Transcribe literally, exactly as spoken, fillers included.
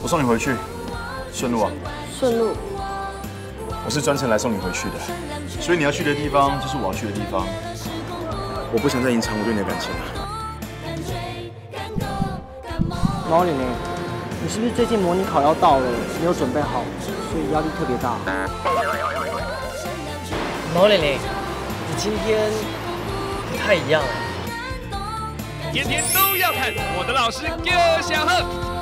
我送你回去，顺路啊。 顺路。 我是专程来送你回去的，所以你要去的地方就是我要去的地方。我不想再隐藏我对你的感情了。 毛玲玲，你是不是最近模拟考要到了，没有准备好，所以压力特别大？ 毛玲玲，你今天不太一样了。 天天都要看我的老师郭小鹤。